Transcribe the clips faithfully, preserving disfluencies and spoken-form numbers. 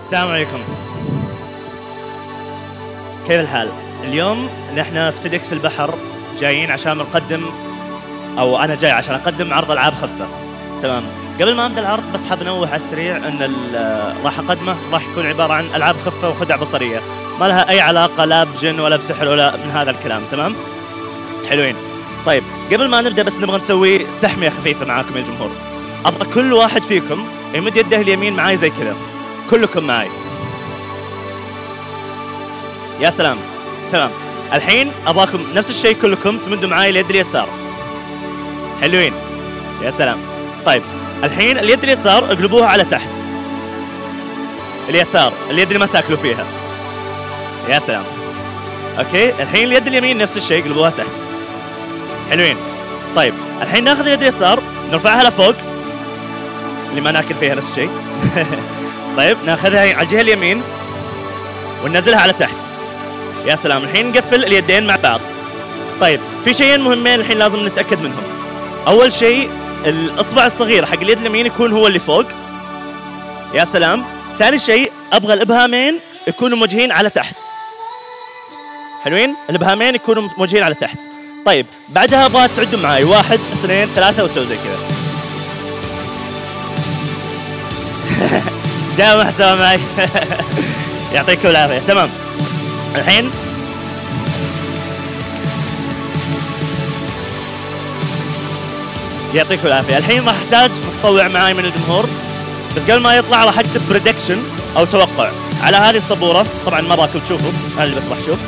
السلام عليكم. كيف الحال؟ اليوم نحن في تيدكس البحر جايين عشان نقدم، او انا جاي عشان اقدم عرض العاب خفه. تمام. قبل ما ابدا العرض بس حاب انوه على السريع ان راح اقدمه راح يكون عباره عن العاب خفه وخدع بصريه، ما لها اي علاقه لا بجن ولا بسحر ولا من هذا الكلام. تمام؟ حلوين. طيب قبل ما نبدا بس نبغى نسوي تحميه خفيفه معاكم يا الجمهور. ابغى كل واحد فيكم يمد يده اليمين معاي زي كذا، كلكم معاي. يا سلام. تمام. الحين ابغاكم نفس الشيء كلكم تمدوا معاي اليد اليسار. حلوين. يا سلام. طيب الحين اليد اليسار اقلبوها على تحت. اليسار، اليد اللي ما تاكلوا فيها. يا سلام. اوكي، الحين اليد اليمين نفس الشيء اقلبوها تحت. حلوين. طيب الحين ناخذ اليد اليسار نرفعها لفوق، اللي ما ناكل فيها نفس الشيء. طيب ناخذها على الجهه اليمين وننزلها على تحت. يا سلام. الحين نقفل اليدين مع بعض. طيب في شيئين مهمين الحين لازم نتاكد منهم. اول شيء الاصبع الصغير حق اليد اليمين يكون هو اللي فوق. يا سلام. ثاني شيء ابغى الابهامين يكونوا موجهين على تحت. حلوين؟ الابهامين يكونوا موجهين على تحت. طيب بعدها ابغى تعدوا معاي واحد اثنين ثلاثة وتسوي زي كذا. جاء محسوب معي. يعطيكم العافية. تمام. الحين يعطيكم العافية. الحين راح احتاج متطوع معاي من الجمهور، بس قبل ما يطلع راح اكتب بريدكشن او توقع على هذه السبورة. طبعا ما ابغاكم تشوفوا، انا اللي بس راح اشوف.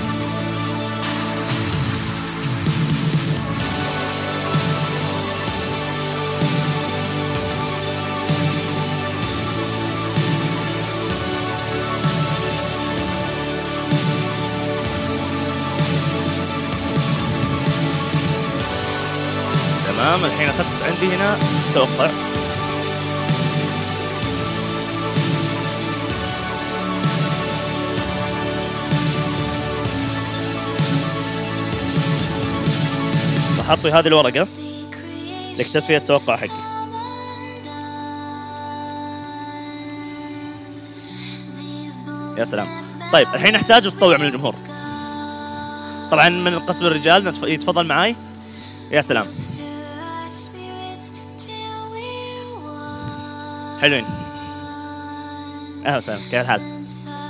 تمام. الحين اخذت عندي هنا توقع. راح احط هذه الورقة اللي كتبت فيها التوقع حقي. يا سلام. طيب الحين نحتاج التطوع من الجمهور. طبعا من قسم الرجال يتفضل معاي. يا سلام. حلوين. اهلا وسهلا. كيف الحال؟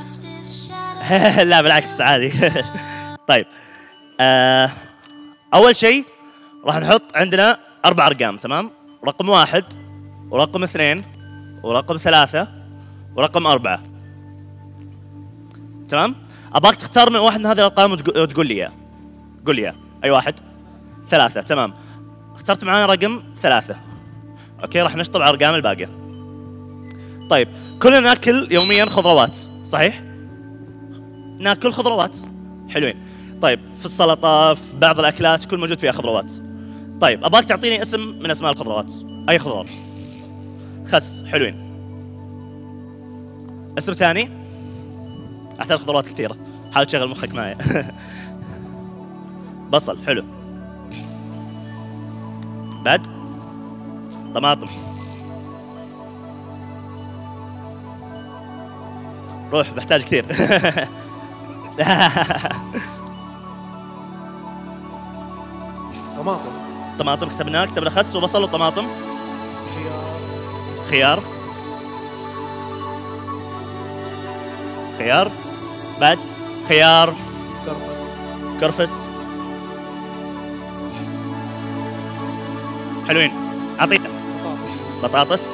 لا بالعكس عادي. طيب آه اول شيء راح نحط عندنا اربع ارقام. تمام. رقم واحد ورقم اثنين ورقم ثلاثة ورقم أربعة. تمام. ابغاك تختار من واحد من هذه الارقام وتقول لي اياه. قول لي اياه. اي واحد؟ ثلاثة. تمام. اخترت معانا رقم ثلاثة. اوكي راح نشطب على الارقام الباقية. طيب كلنا ناكل يوميا خضروات صحيح؟ ناكل خضروات. حلوين. طيب في السلطة في بعض الأكلات كل موجود فيها خضروات. طيب أبغاك تعطيني اسم من أسماء الخضروات. أي خضار؟ خس. حلوين. اسم ثاني؟ أحتاج خضروات كثيرة، حاول تشغل مخك معي. بصل. حلو. بعد؟ طماطم. روح بحتاج كثير. طماطم. طماطم كتبناه. كتبنا خس وبصل وطماطم. خيار. خيار. خيار. بعد؟ خيار. كرفس. كرفس. حلوين. اعطينا. بطاطس. بطاطس.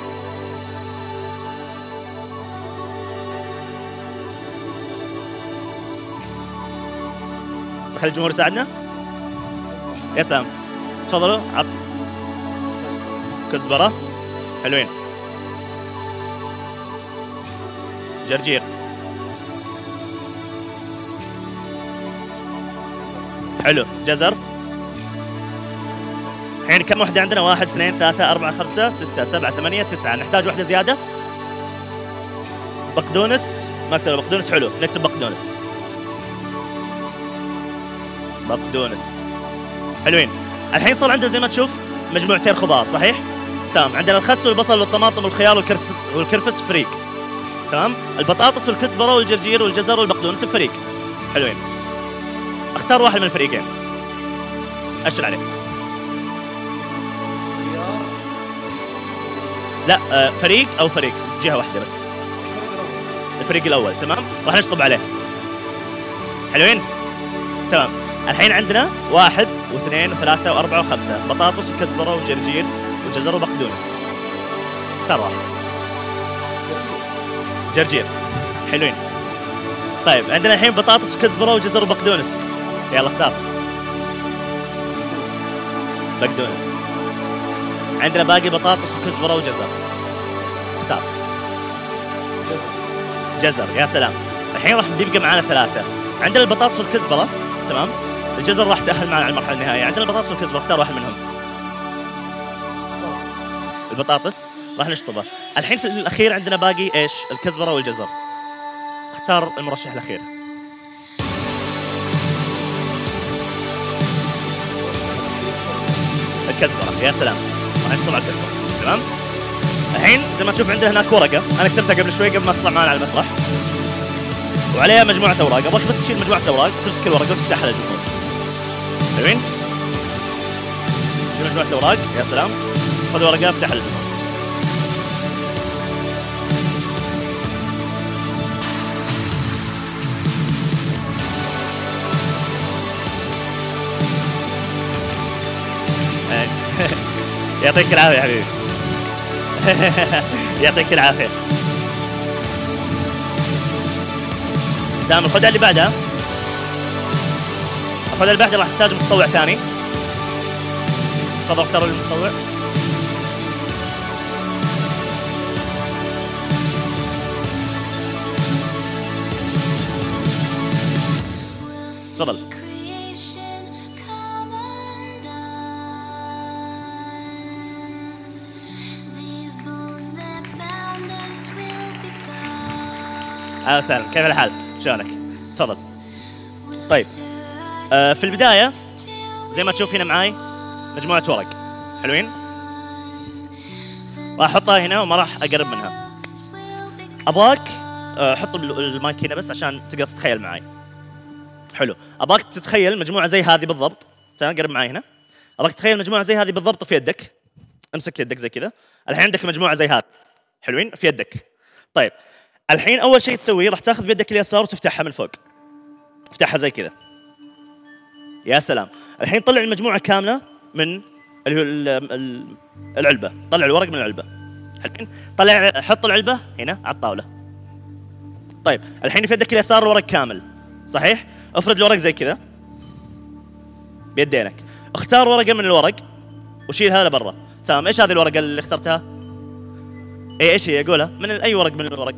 خلي الجمهور يساعدنا. يا سلام. تفضلوا. عط كزبرة. حلوين. جرجير. حلو. جزر. الحين كم وحدة عندنا؟ واحد اثنين ثلاثة أربعة خمسة ستة سبعة ثمانية تسعة. نحتاج وحدة زيادة. بقدونس. ما كتبنا بقدونس. حلو نكتب بقدونس. بقدونس. حلوين. الحين صار عندنا زي ما تشوف مجموعتين خضار صحيح؟ تمام. عندنا الخس والبصل والطماطم والخيار والكرس والكرفس فريق. تمام. البطاطس والكزبره والجرجير والجزر والبقدونس بفريق. حلوين. اختار واحد من الفريقين. اشر عليه. خيار. لا آه فريق او فريق جهه واحده بس. الفريق الاول تمام. راح نشطب عليه. حلوين. تمام. الحين عندنا واحد واثنين وثلاثة وأربعة وخمسة، بطاطس وكزبرة وجرجير وجزر وبقدونس. اختار واحد. جرجير. حلوين. طيب عندنا الحين بطاطس وكزبرة وجزر وبقدونس. يلا اختار. بقدونس. عندنا باقي بطاطس وكزبرة وجزر. اختار. جزر. جزر. يا سلام. الحين راح يبقى معنا ثلاثة. عندنا البطاطس والكزبرة تمام. الجزر راح تأهل معنا على المرحلة النهائية. عندنا البطاطس والكزبرة، اختار واحد منهم. بطاطس. البطاطس راح نشطبه. الحين في الأخير عندنا باقي ايش؟ الكزبرة والجزر. اختار المرشح الأخير. الكزبرة. يا سلام. راح نشطب على الكزبرة تمام. الحين زي ما تشوف عندنا هناك ورقة أنا كتبتها قبل شوي قبل ما تطلع معنا على المسرح، وعليها مجموعة أوراق. أبغاك بس تشيل مجموعة أوراق، تمسك الورقة وتفتحها للجمهور. حلوين؟ شيل مجموعة الأوراق. يا سلام. خذ ورقة افتحها للجمهور. يعطيك العافية يا حبيبي. يعطيك العافية. تمام. الخدعه اللي بعدها، الخدعه اللي بعدها راح تحتاج متطوع ثاني. تفضل اختاروا المتطوع. تفضل. اهلا وسهلا، كيف الحال؟ شلونك؟ تفضل. طيب آه في البداية زي ما تشوف هنا معاي مجموعة ورق. حلوين؟ راح احطها هنا وما راح اقرب منها. ابغاك آه حط المايك هنا بس عشان تقدر تتخيل معاي. حلو. ابغاك تتخيل مجموعة زي هذه بالضبط. تعال قرب معاي هنا. ابغاك تتخيل مجموعة زي هذه بالضبط في يدك. امسك يدك زي كذا. الحين عندك مجموعة زي هذه. حلوين؟ في يدك. طيب الحين اول شيء تسويه راح تاخذ بيدك اليسار وتفتحها من فوق. افتحها زي كذا. يا سلام. الحين طلع المجموعه كامله من اللي هو العلبه. طلع الورق من العلبه. الحين طلع حط العلبه هنا على الطاوله. طيب الحين في يدك اليسار الورق كامل صحيح؟ افرد الورق زي كذا بيدينك. اختار ورقه من الورق وشيلها لبرا. تمام. ايش هذه الورقه اللي اخترتها؟ ايه ايش هي؟ قولها. من اي ورق من الورق؟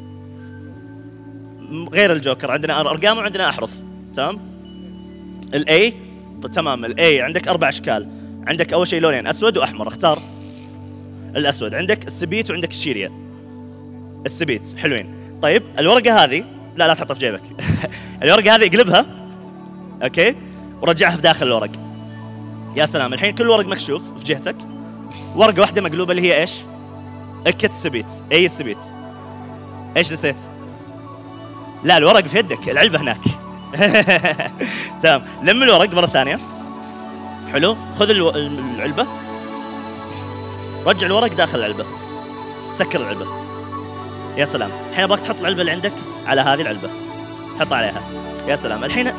غير الجوكر. عندنا ارقام وعندنا احرف. تمام. الاي تمام. الاي عندك اربع اشكال. عندك اول شيء لونين اسود واحمر. اختار الاسود. عندك السبيت وعندك الشيريا. السبيت. حلوين. طيب الورقه هذه لا لا تحطها في جيبك. الورقه هذه اقلبها اوكي ورجعها في داخل الورق. يا سلام. الحين كل ورق مكشوف في جهتك. ورقه واحده مقلوبه اللي هي ايش؟ اكة السبيت. اي السبيت. ايش نسيت؟ لا الورق في يدك، العلبة هناك. تمام. لم الورق مرة ثانية. حلو. خذ الو... العلبة. رجع الورق داخل العلبة. سكر العلبة. يا سلام. الحين ابغاك تحط العلبة اللي عندك على هذه العلبة. حط عليها. يا سلام. الحين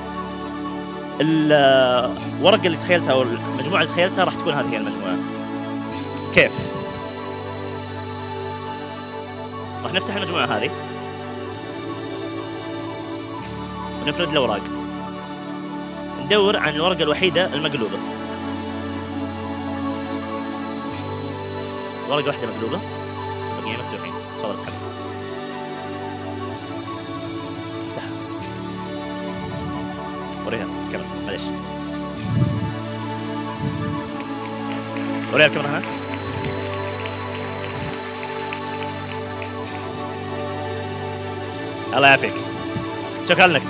الورقة اللي تخيلتها او المجموعة اللي تخيلتها راح تكون هذه هي المجموعة. كيف؟ راح نفتح المجموعة هذه ونفرد الأوراق. ندور عن الورقة الوحيدة المقلوبة. ورقة واحدة مقلوبة. بقية مفتوحين. تفضل اسحبها. افتحها. وريها كمان معليش. وريها الكاميرا هنا. الله يعافيك. شكرا لك.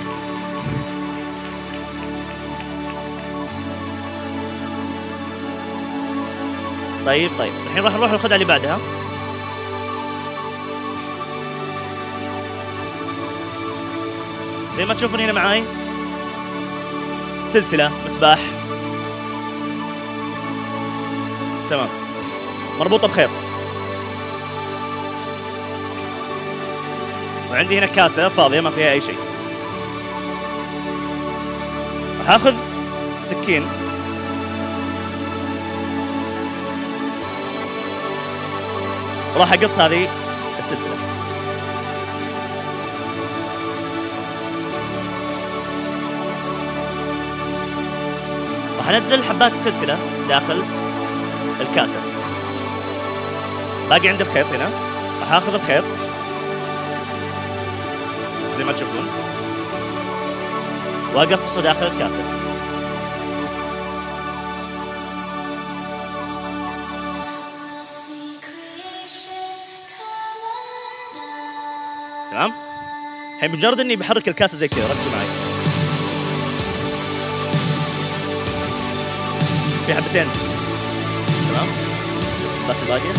طيب طيب الحين راح نروح للخدعة اللي بعدها. زي ما تشوفون هنا معاي سلسلة مصباح، تمام، مربوطة بخيط. وعندي هنا كاسة فاضية ما فيها أي شيء. راح آخذ سكين وراح أقص هذه السلسلة. راح أنزل حبات السلسلة داخل الكاسة. باقي عندي الخيط هنا، راح آخذ الخيط زي ما تشوفون وأقصصه داخل الكاسة. تمام؟ الحين بمجرد إني بحرك الكاسة زي كذا، ركزوا معي. في حبتين، تمام؟ حبات الباقية.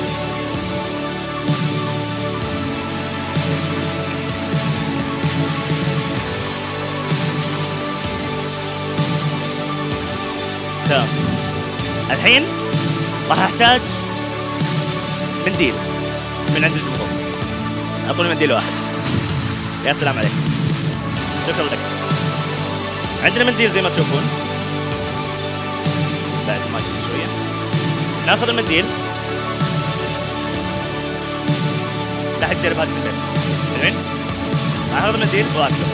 تمام. الحين راح احتاج منديل من عند الجمهور. اعطوني منديل واحد. يا سلام عليك. شكرا لك. عندنا منديل زي ما تشوفون. بعد ما قص شوية. ناخذ المنديل. لا حد يجرب هذا في البيت. زين؟ اخذ المنديل واكسر.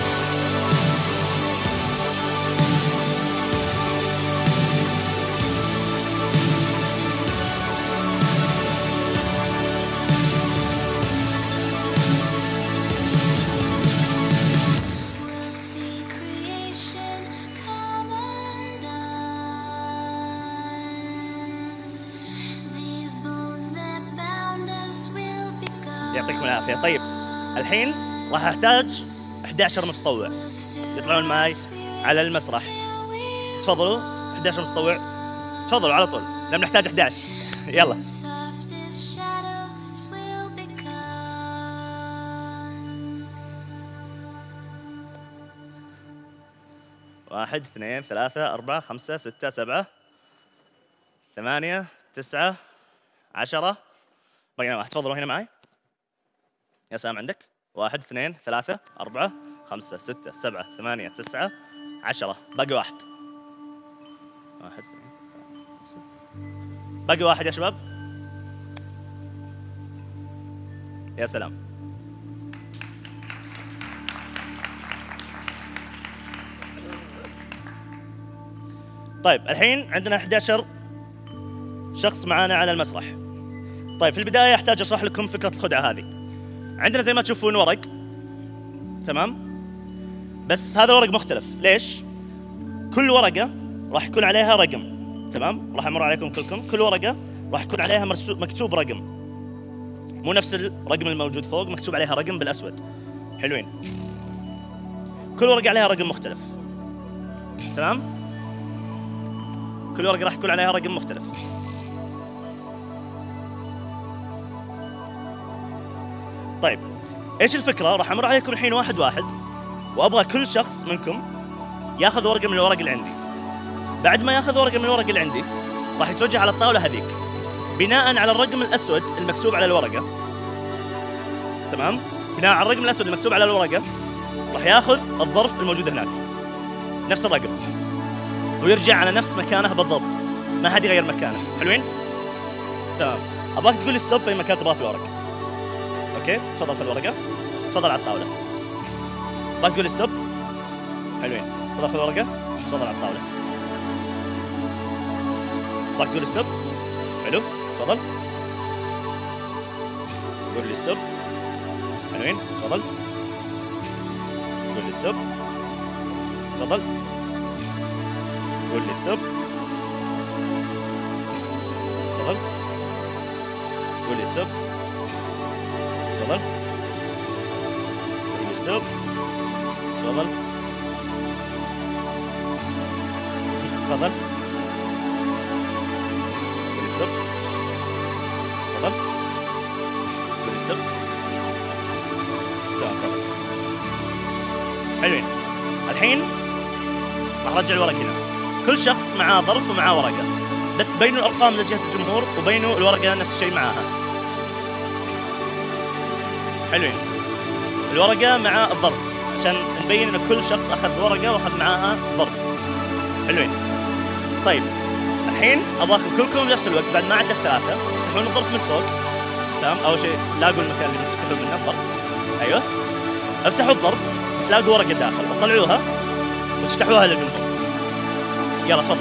يعطيكم العافية. طيب الحين راح احتاج أحد عشر متطوع يطلعون معي على المسرح. تفضلوا أحد عشر متطوع، تفضلوا على طول، لأن نحتاج أحد عشر. يلا. واحد اثنين ثلاثة أربعة خمسة ستة سبعة ثمانية تسعة عشرة. بقينا واحد. تفضلوا هنا معي. يا سلام عندك. واحد اثنين ثلاثة أربعة خمسة ستة سبعة ثمانية تسعة عشرة. باقي واحد. واحد اثنين خمسة. باقي واحد يا شباب. يا سلام. طيب الحين عندنا أحد عشر شخص معانا على المسرح. طيب في البداية أحتاج أشرح لكم فكرة الخدعة هذه. عندنا زي ما تشوفون ورق، تمام؟ بس هذا الورق مختلف. ليش؟ كل ورقة راح يكون عليها رقم، تمام؟ راح أمر عليكم كلكم. كل ورقة راح يكون عليها مكتوب رقم، مو نفس الرقم الموجود فوق، مكتوب عليها رقم بالأسود. حلوين. كل ورقة عليها رقم مختلف، تمام؟ كل ورقة راح يكون عليها رقم مختلف. طيب ايش الفكرة؟ راح امر عليكم الحين واحد واحد، وابغى كل شخص منكم ياخذ ورقة من الورق اللي عندي. بعد ما ياخذ ورقة من الورق اللي عندي راح يتوجه على الطاولة هذيك بناء على الرقم الاسود المكتوب على الورقة، تمام؟ بناء على الرقم الاسود المكتوب على الورقة راح ياخذ الظرف الموجود هناك نفس الرقم ويرجع على نفس مكانه بالضبط، ما حد يغير مكانه. حلوين؟ تمام. ابغاك تقول لي ستوب في مكان تبغاه في الورق. اوكي، تفضل في الورقة، تفضل على الطاولة. ابغاك تقول لي ستوب. حلوين. تفضل في الورقة، تفضل على الطاولة. ابغاك تقول لي ستوب. حلو، تفضل. قول لي ستوب. حلوين، تفضل. قول لي ستوب. تفضل. قول لي ستوب. تفضل. قول لي ستوب. تفضل. قول لي ستوب. تفضل. تفضل. قول لي ستوب. تفضل. قول لي ستوب. تمام، تفضل. حلوين. الحين راح ارجع الورق هنا. كل شخص معاه ظرف ومعاه ورقه، بس بينوا الارقام لجهه الجمهور وبينوا الورقه نفس الشيء معاها. حلوين. الورقه مع الظرف عشان نبين ان كل شخص اخذ ورقه واخذ معاها ظرف. حلوين. طيب الحين ابغاكم كلكم بنفس الوقت بعد ما عدى الثلاثه تفتحون الظرف من فوق. تمام. اول شيء لاقوا المكان اللي تفتحون منه الظرف. ايوه. افتحوا الظرف تلاقوا ورقه داخل وطلعوها وتفتحوها للجمهور. يلا تفضل.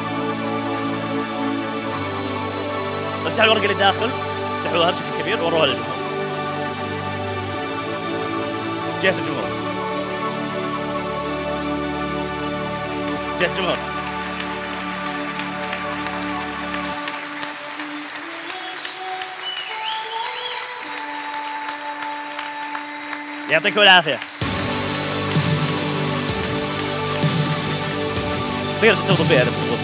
افتحوا الورقه اللي داخل افتحوها بشكل كبير وروها للجمهور. جهه الجمهور. جهه الجمهور. يعطيكم العافيه. تقدر ترتبط بها اذا بتبغى.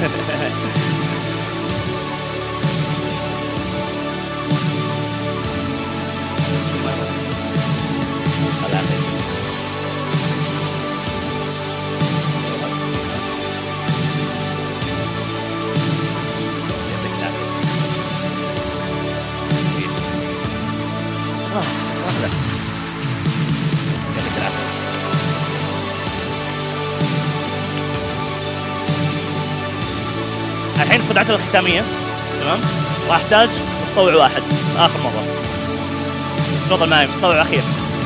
الحين خدعته الختامية. تمام. راح احتاج متطوع واحد اخر مرة. تفضل معي متطوع اخير.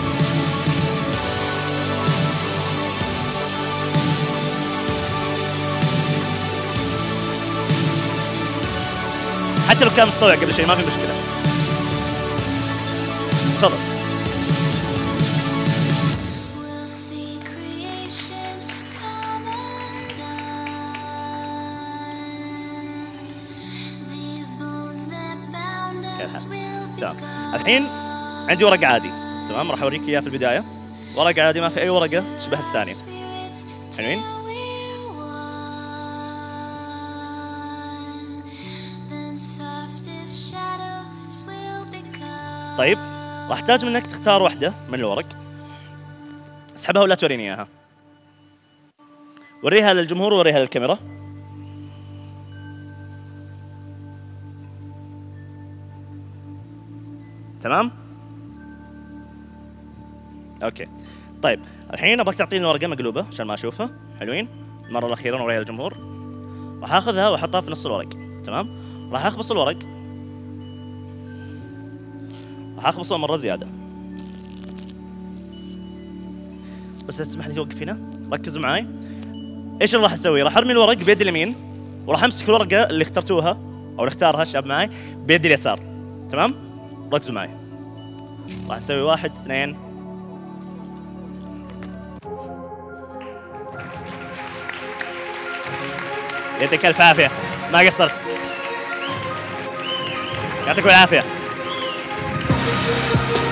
حتى لو كان متطوع قبل شيء ما في مشكلة. تفضل. تمام. الحين عندي ورق عادي. تمام. راح اوريك اياه في البدايه. ورق عادي ما في اي ورقه تشبه الثانيه. حلوين. طيب راح احتاج منك تختار واحده من الورق. اسحبها ولا توريني اياها. وريها للجمهور ووريها للكاميرا. تمام؟ اوكي. طيب الحين ابغاك تعطيني الورقه مقلوبه عشان ما اشوفها. حلوين. المره الاخيره نوريها للجمهور. راح اخذها واحطها في نص الورق. تمام؟ راح اخبص الورق. راح اخبصه مره زياده. بس تسمح لي توقف هنا؟ ركزوا معي. ايش اللي راح اسوي؟ راح ارمي الورق بيد اليمين وراح امسك الورقه اللي اخترتوها او اللي اختارها الشباب معي بيد اليسار. تمام؟ ركزوا معي. راح اسوي واحد اثنين. يعطيك الف عافيه. ما قصرت. يعطيكم العافيه.